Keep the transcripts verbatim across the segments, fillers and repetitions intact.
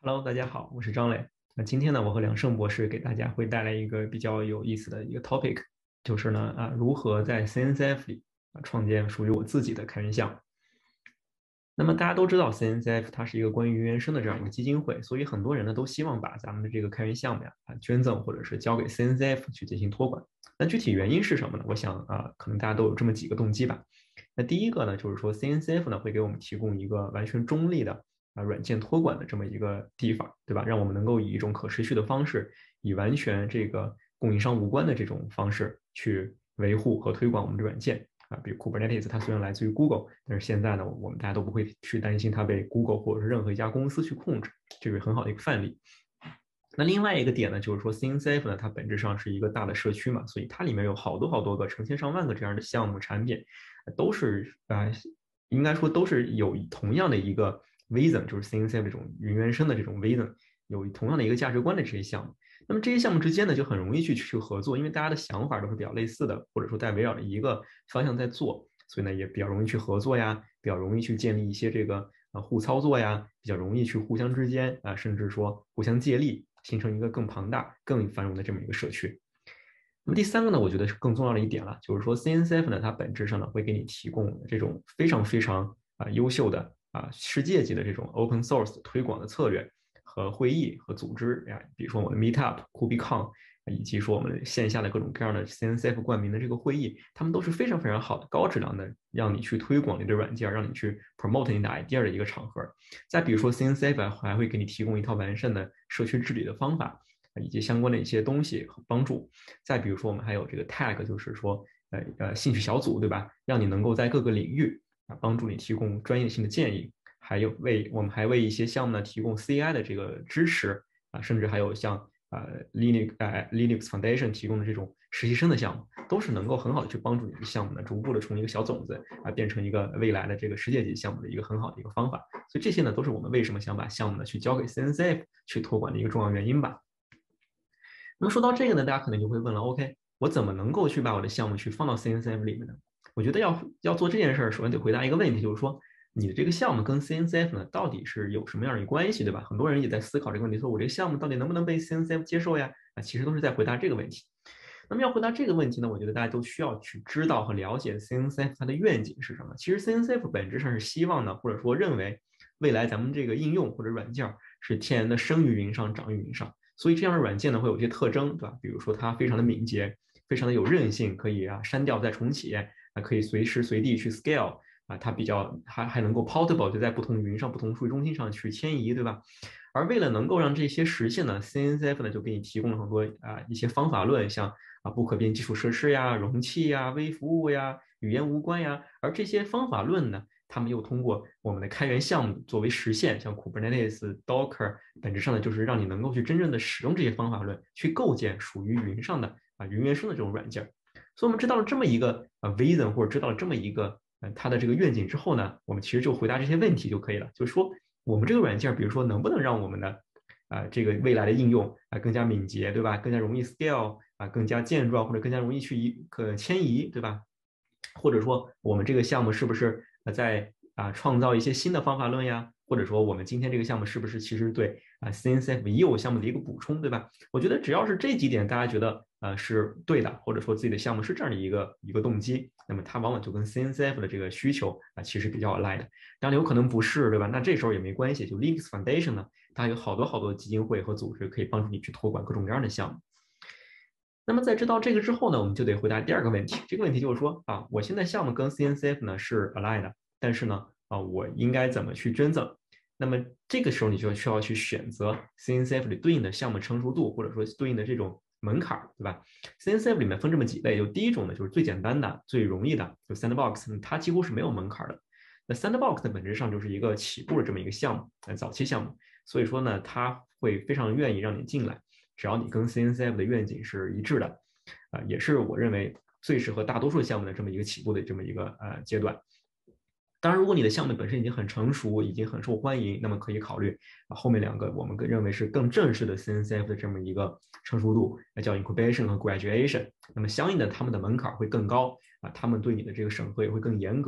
Hello，大家好，我是张磊。那今天呢，我和梁胜博士给大家会带来一个比较有意思的一个 topic，就是呢啊，如何在 C N C F 里啊创建属于我自己的开源项目。那么大家都知道，C N C F 它是一个关于原生的这样一个基金会，所以很多人呢都希望把咱们的这个开源项目呀啊捐赠或者是交给 C N C F 去进行托管。那具体原因是什么呢？我想啊，可能大家都有这么几个动机吧。那第一个呢，就是说 C N C F 呢会给我们提供一个完全中立的啊软件托管的这么一个地方，对吧？让我们能够以一种可持续的方式，以完全这个供应商无关的这种方式去维护和推广我们的软件。啊，比如 Kubernetes，它虽然来自于 Google，但是现在呢，我们大家都不会去担心它被 Google 或者是任何一家公司去控制，这是很好的一个范例。那另外一个点呢，就是说 C N C F 呢，它本质上是一个大的社区嘛，所以它里面有好多好多个成千上万个这样的项目产品，都是啊、呃，应该说都是有同样的一个 vision，就是 C N C F 这种云原生的这种 vision，有同样的一个价值观的这些项目。那么这些项目之间呢，就很容易去去合作，因为大家的想法都是比较类似的，或者说在围绕着一个方向在做，所以呢也比较容易去合作呀，比较容易去建立一些这个呃互操作呀，比较容易去互相之间啊、呃，甚至说互相借力，形成一个更庞大、更繁荣的这么一个社区。那么第三个呢，我觉得是更重要的一点了，就是说 C N C F 呢，它本质上呢会给你提供这种非常非常啊、呃、优秀的啊、呃、世界级的这种 open source 推广的策略和会议和组织呀，比如说我们的 Meetup、KubeCon，以及说我们线下的各种各样的 C N C F 冠名的这个会议，他们都是非常非常好的、高质量的，让你去推广你的软件，让你去 promote 你的 idea 的一个场合。再比如说 C N C F 还会给你提供一套完善的社区治理的方法，以及相关的一些东西和帮助。再比如说我们还有这个 tag，就是说呃呃兴趣小组，对吧？让你能够在各个领域啊帮助你提供专业性的建议。还有为我们还为一些项目呢提供 C I 的这个支持啊，甚至还有像呃 Linux 呃 Linux Foundation 提供的这种实习生的项目，都是能够很好的去帮助你的项目呢，逐步的从一个小种子啊变成一个未来的这个世界级项目的一个很好的一个方法。所以这些呢，都是我们为什么想把项目呢去交给 C N C F 去托管的一个重要原因吧。那么说到这个呢，大家可能就会问了，OK，我怎么能够去把我的项目去放到 C N C F 里面呢？我觉得要要做这件事儿，首先得回答一个问题，就是说你的这个项目跟 C N C F 呢，到底是有什么样的关系，对吧？很多人也在思考这个问题，说我这个项目到底能不能被 C N C F 接受呀？啊，其实都是在回答这个问题。那么要回答这个问题呢，我觉得大家都需要去知道和了解 C N C F 它的愿景是什么。其实 C N C F 本质上是希望呢，或者说认为未来咱们这个应用或者软件是天然的生于云上，长于云上。所以这样的软件呢会有一些特征，对吧？比如说它非常的敏捷，非常的有韧性，可以啊删掉再重启，啊可以随时随地去 scale。啊，它比较还还能够 portable，就在不同云上、不同数据中心上去迁移，对吧？而为了能够让这些实现呢，C N C F 呢就给你提供了很多啊一些方法论，像啊不可变基础设施呀、容器呀、微服务呀、语言无关呀。而这些方法论呢，他们又通过我们的开源项目作为实现，像 Kubernetes、Docker，本质上呢就是让你能够去真正的使用这些方法论，去构建属于云上的啊云原生的这种软件。所以我们知道了这么一个啊 vision，或者知道了这么一个呃它的这个愿景之后呢，我们其实就回答这些问题就可以了，就是说我们这个软件，比如说能不能让我们的啊、呃、这个未来的应用啊、呃、更加敏捷，对吧？更加容易 scale 啊、呃，更加健壮，或者更加容易去移可迁移，对吧？或者说我们这个项目是不是呃在啊、呃、创造一些新的方法论呀？或者说我们今天这个项目是不是其实对啊、呃、C N C F 已有项目的一个补充，对吧？我觉得只要是这几点大家觉得呃是对的，或者说自己的项目是这样的一个一个动机，那么它往往就跟 C N C F 的这个需求啊、呃、其实比较 align 的。当然有可能不是，对吧？那这时候也没关系，就 Linux Foundation 呢，它有好多好多基金会和组织可以帮助你去托管各种各样的项目。那么在知道这个之后呢，我们就得回答第二个问题。这个问题就是说啊，我现在项目跟 C N C F 呢是 align 的，但是呢啊，我应该怎么去捐赠？那么这个时候你就需要去选择 C N C F 里对应的项目成熟度，或者说对应的这种门槛，对吧？C N C F 里面分这么几类，就第一种呢就是最简单的、最容易的，就 Sandbox，它几乎是没有门槛的。那 Sandbox 的本质上就是一个起步的这么一个项目，呃，早期项目，所以说呢，它会非常愿意让你进来。只要你跟 C N C F 的愿景是一致的，啊、呃，也是我认为最适合大多数项目的这么一个起步的这么一个呃阶段。当然，如果你的项目本身已经很成熟，已经很受欢迎，那么可以考虑啊后面两个我们认为是更正式的 C N C F 的这么一个成熟度，那叫 incubation 和 graduation。那么相应的，他们的门槛会更高啊，他们对你的这个审核也会更严格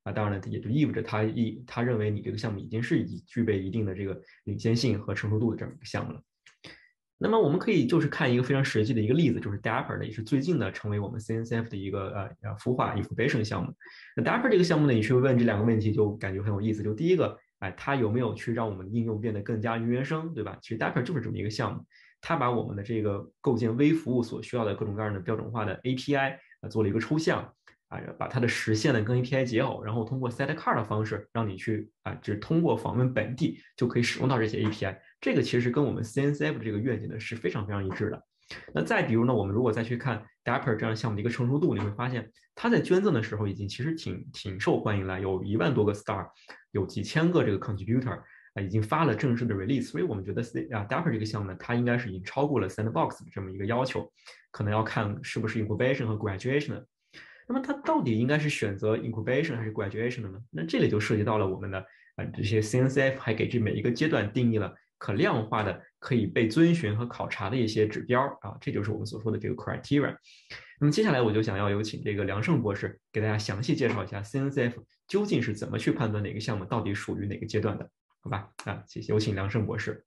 啊，当然了，也就意味着他一他认为你这个项目已经是已具备一定的这个领先性和成熟度的这么一个项目了。那么我们可以就是看一个非常实际的一个例子，就是 Dapper 呢，也是最近呢成为我们 C N C F 的一个呃呃孵化 incubation 项目。那 Dapper 这个项目呢，你去问这两个问题，就感觉很有意思。就第一个，哎，它有没有去让我们的应用变得更加云原生，对吧？其实 Dapper 就是这么一个项目，它把我们的这个构建微服务所需要的各种各样的标准化的 A P I 啊做了一个抽象。啊，把它的实现呢跟 A P I 结好，然后通过 set card 的方式，让你去啊，只通过访问本地就可以使用到这些 A P I。这个其实跟我们 C N C F 的这个愿景呢是非常非常一致的。那再比如呢，我们如果再去看 Dapper 这样项目的一个成熟度，你会发现它在捐赠的时候已经其实挺挺受欢迎了，有一万多个 star，有几千个这个 contributor。啊，已经发了正式的 release，所以我们觉得啊 Dapper 这个项目呢，它应该是已经超过了 sandbox 的这么一个要求，可能要看是不是 incubation 和 graduation。那么它到底应该是选择 incubation 还是 graduation 的呢？那这里就涉及到了我们的啊这些 C N C F 还给这每一个阶段定义了可量化的、可以被遵循和考察的一些指标啊，这就是我们所说的这个 criteria。那么接下来我就想要有请这个梁胜博士给大家详细介绍一下 C N C F 究竟是怎么去判断哪个项目到底属于哪个阶段的，好吧？啊，谢谢，有请梁胜博士。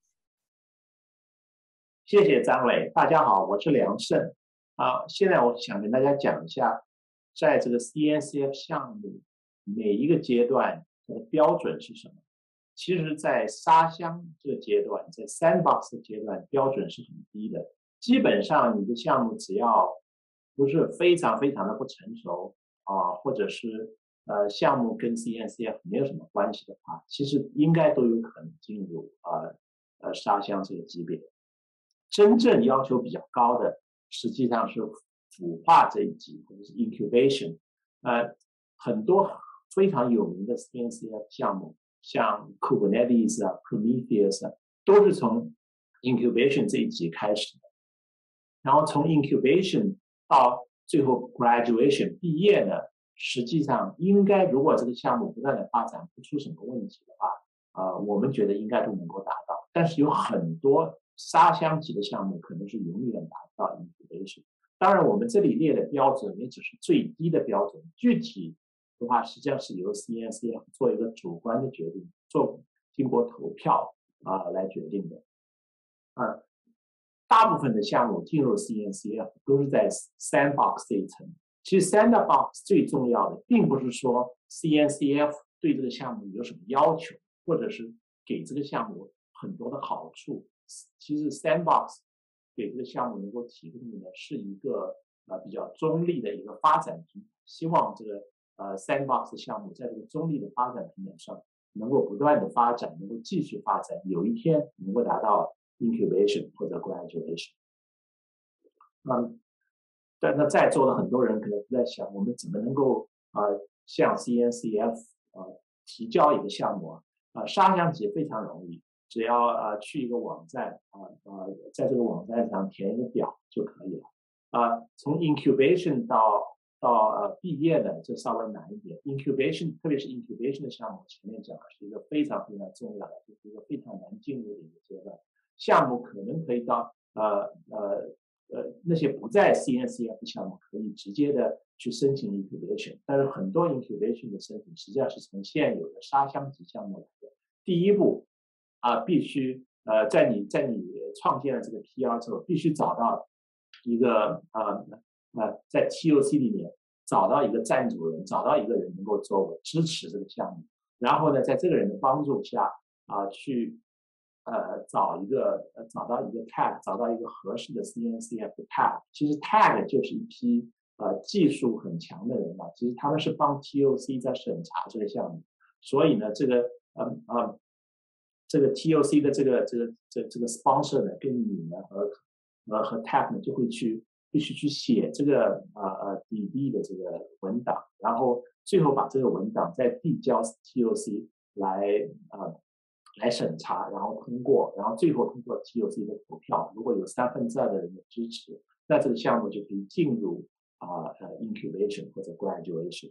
谢谢张磊，大家好，我是梁胜啊。现在我想跟大家讲一下，在这个 C N C F 项目每一个阶段的标准是什么。其实，在沙箱这个阶段，在 sandbox 阶段，标准是很低的。基本上，你的项目只要不是非常非常的不成熟啊，或者是呃项目跟 C N C F 没有什么关系的话，其实应该都有可能进入呃呃沙箱这个级别。真正要求比较高的，实际上是孵化这一级，或者是 incubation。呃，很多非常有名的 C N C F 项目，像 Kubernetes 啊、Prometheus 啊，都是从 incubation 这一级开始的。然后从 incubation 到最后 graduation 毕业呢，实际上应该如果这个项目不断的发展，不出什么问题的话，呃，我们觉得应该都能够达到。但是有很多沙箱级的项目可能是永远达不到 incubation。当然，我们这里列的标准也只是最低的标准，具体的话实际上是由 C N C F 做一个主观的决定，做经过投票啊、呃、来决定的。啊、呃，大部分的项目进入 C N C F 都是在 sandbox 这一层。其实 sandbox 最重要的，并不是说 C N C F 对这个项目有什么要求，或者是给这个项目很多的好处。其实 sandbox 给这个项目能够提供的呢，是一个呃比较中立的一个发展平台，希望这个呃 sandbox 项目在这个中立的发展平台上能够不断的发展，能够继续发展，有一天能够达到 incubation 或者 graduation。嗯，但那在座的很多人可能在想，我们怎么能够呃向 C N C F 呃提交一个项目啊？呃，沙箱级非常容易。只要呃去一个网站啊呃，呃，在这个网站上填一个表就可以了。啊、呃，从 incubation 到到呃毕业的，这稍微难一点。incubation 特别是 incubation 的项目，前面讲的是一个非常非常重要的，就是一个非常难进入的一个阶段。项目可能可以到呃呃呃那些不在 C N C F 的项目可以直接的去申请 incubation， 但是很多 incubation 的申请实际上是从现有的沙箱级项目来的。第一步。啊，必须呃，在你在你创建了这个 P R 之后，必须找到一个呃呃，在 T O C 里面找到一个赞助人，找到一个人能够作为支持这个项目，然后呢，在这个人的帮助下啊、呃，去呃找一个呃找到一个 tag， 找到一个合适的 C N C F 的 tag。其实 tag 就是一批呃技术很强的人啊，其实他们是帮 T O C 在审查这个项目，所以呢，这个呃呃。这个 T O C 的这个这个这这个 sponsor 呢，跟你呢和和和 tag 呢就会去必须去写这个呃呃 D B 的这个文档，然后最后把这个文档再递交 T O C 来呃来审查，然后通过，然后最后通过 T O C 的投票，如果有三分之二的人的支持，那这个项目就可以进入啊呃 incubation 或者 graduation。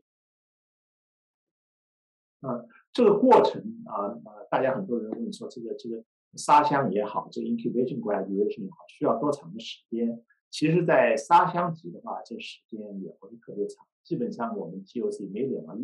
啊，这个过程啊啊，大家很多人问说，这个这个沙箱也好，这个 incubation graduation 也好，需要多长的时间？其实，在沙箱级的话，这时间也不是特别长，基本上我们 T O C 每两个月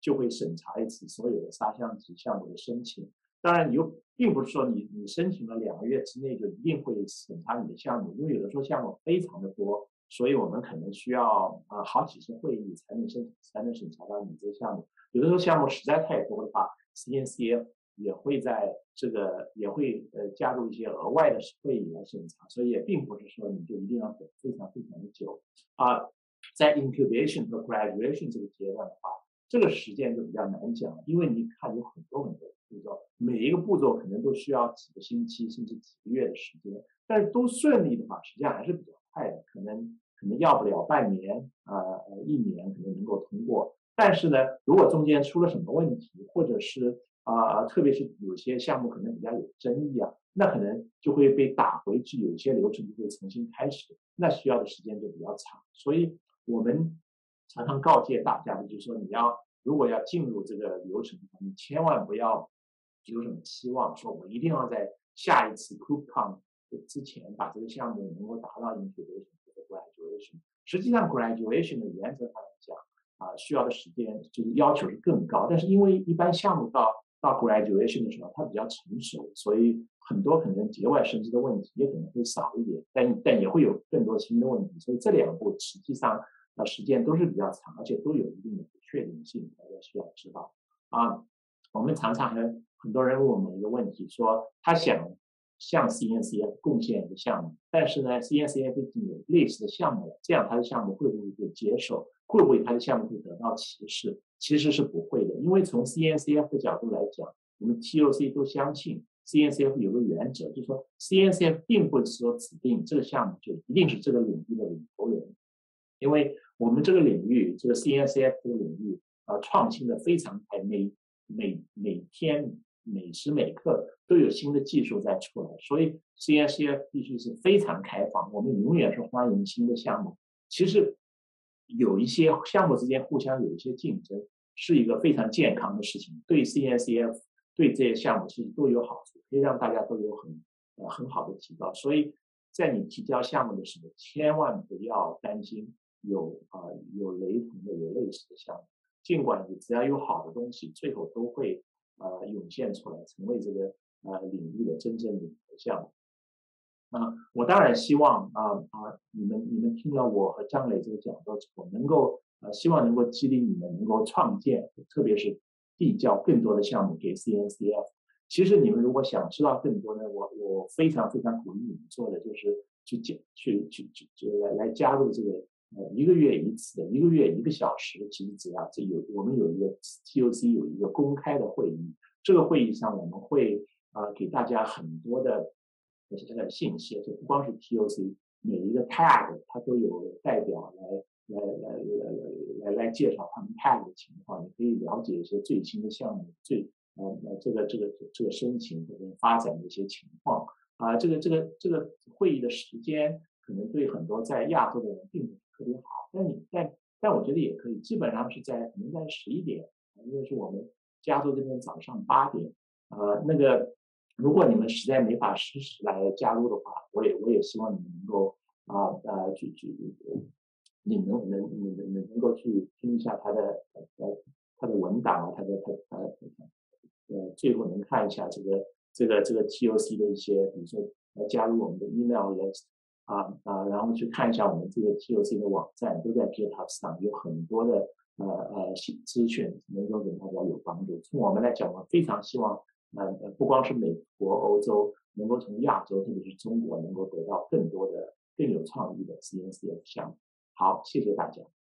就会审查一次所有的沙箱级项目的申请。当然，你又并不是说你你申请了两个月之内就一定会审查你的项目，因为有的时候项目非常的多，所以我们可能需要呃好几次会议才能申才能审查到你这个项目。有的时候项目实在太多的话 ，C N C F 也会在这个也会呃加入一些额外的会议来审查，所以也并不是说你就一定要等非常非常的久啊。在 incubation 和 graduation 这个阶段的话，这个时间就比较难讲，因为你看有很多很多步骤，每一个步骤可能都需要几个星期甚至几个月的时间，但是都顺利的话，实际上还是比较快的，可能可能要不了半年啊呃一年可能能够通过。但是呢，如果中间出了什么问题，或者是啊、呃，特别是有些项目可能比较有争议啊，那可能就会被打回去，有些流程就会重新开始，那需要的时间就比较长。所以我们常常告诫大家的就是说，你要如果要进入这个流程，你千万不要有什么期望，说我一定要在下一次 KubeCon 之前把这个项目能够达到 incubation 或者 graduation。实际上 graduation 的原则上来讲啊，需要的时间就是要求是更高，但是因为一般项目到到 graduation 的时候，它比较成熟，所以很多可能节外生枝的问题也可能会少一点，但但也会有更多新的问题，所以这两步实际上呃时间都是比较长，而且都有一定的不确定性，大家需要知道啊。我们常常和很多人问我们一个问题，说他想向 C N C F 贡献一个项目，但是呢 ，C N C F 已经有类似的项目了，这样他的项目会不会被接受？会不会他的项目会得到歧视？其实是不会的，因为从 C N C F 的角度来讲，我们 T O C 都相信 C N C F 有个原则，就是说 C N C F 并不是说指定这个项目就一定是这个领域的领头人，因为我们这个领域，这个 C N C F 这个领域，呃，创新的非常快，每每每天每时每刻都有新的技术在出来，所以 C N C F 必须是非常开放，我们永远是欢迎新的项目。其实有一些项目之间互相有一些竞争，是一个非常健康的事情，对 C N C F 对这些项目其实都有好处，可以让大家都有很呃很好的提高。所以在你提交项目的时候，千万不要担心有啊、呃、有雷同的、有类似的项目。尽管你只要有好的东西，最后都会呃涌现出来，成为这个呃领域的真正领头项目。啊、呃，我当然希望啊啊、呃，你们你们听了我和张磊这个讲座之后，能够呃希望能够激励你们能够创建，特别是递交更多的项目给 C N C F。其实你们如果想知道更多呢，我我非常非常鼓励你们做的就是去去去去去来来加入这个。呃，一个月一次的，一个月一个小时，其实只要这有我们有一个 T O C 有一个公开的会议，这个会议上我们会啊、呃、给大家很多的这个信息，就不光是 T O C， 每一个 tag 它都有代表来来来来来来介绍他们 tag 的情况，你可以了解一些最新的项目最呃这个这个这个申请或者发展的一些情况啊、呃，这个这个这个会议的时间可能对很多在亚洲的人并不特别好，但你但但我觉得也可以，基本上是在可能在十一点，因为是我们加州这边早上八点，呃，那个如果你们实在没法实时来加入的话，我也我也希望你们能够啊呃去去，你能能能能能够去听一下他的呃他的文档啊，他的他他呃最后能看一下这个这个这个 T O C 的一些，比如说来加入我们的 email list。啊啊，然后去看一下我们这个 T O C 的网站，都在 GitHub 上有很多的呃呃资讯，能够给大家有帮助。从我们来讲，我非常希望呃不光是美国、欧洲，能够从亚洲，特别是中国，能够得到更多的更有创意的 C N C F 项目。好，谢谢大家。